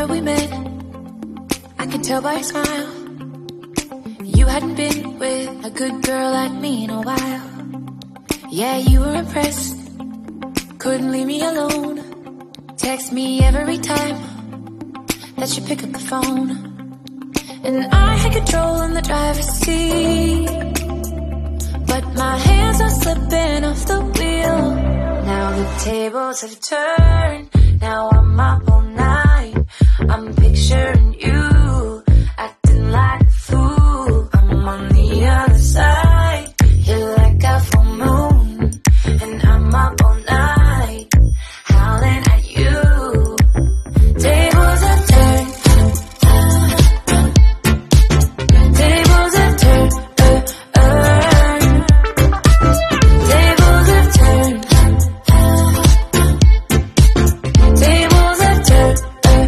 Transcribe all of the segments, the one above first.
that we met, I could tell by your smile you hadn't been with a good girl like me in a while. Yeah, you were impressed, couldn't leave me alone. Text me every time that you pick up the phone. And I had control in the driver's seat, but my hands are slipping off the wheel. Now the tables have turned, now I'm up all night. I'm picturing you acting like a fool. I'm on the other side, you're like a full moon, and I'm up all night howling at you. Tables have turned, tables have turned, tables have turned, tables have turned.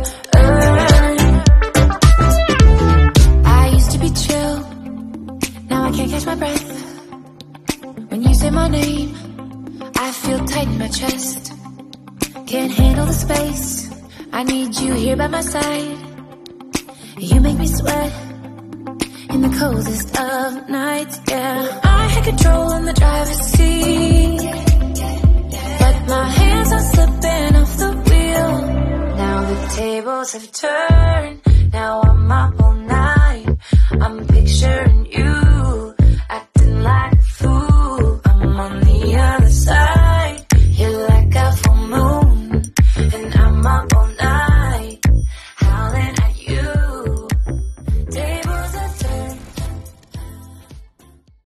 I used to be chill, now I can't catch my breath. When you say my name, I feel tight in my chest. Can't handle the space, I need you here by my side. You make me sweat in the coldest of nights, yeah. I had control in the driver's seat, but my hands are slipping off the wheel. Now the tables have turned, now I'm up